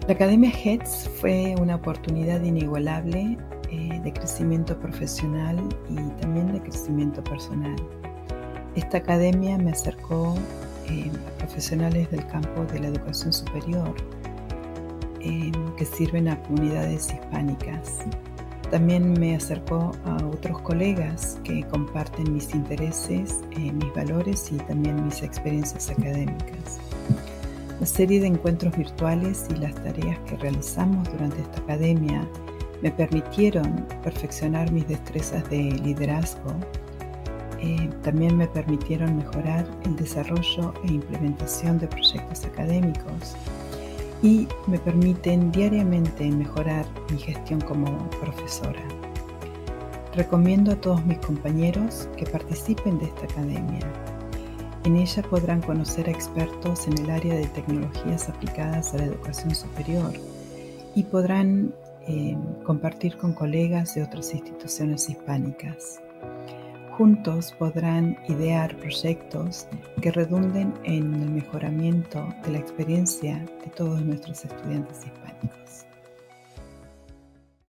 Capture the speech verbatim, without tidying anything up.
La Academia H E D S fue una oportunidad inigualable eh, de crecimiento profesional y también de crecimiento personal. Esta academia me acercó eh, a profesionales del campo de la educación superior eh, que sirven a comunidades hispánicas. También me acercó a otros colegas que comparten mis intereses, eh, mis valores y también mis experiencias académicas. La serie de encuentros virtuales y las tareas que realizamos durante esta academia me permitieron perfeccionar mis destrezas de liderazgo. Eh, también me permitieron mejorar el desarrollo e implementación de proyectos académicos y me permiten diariamente mejorar mi gestión como profesora. Recomiendo a todos mis compañeros que participen de esta academia. En ella podrán conocer a expertos en el área de tecnologías aplicadas a la educación superior y podrán eh, compartir con colegas de otras instituciones hispánicas. Juntos podrán idear proyectos que redunden en el mejoramiento de la experiencia de todos nuestros estudiantes hispánicos.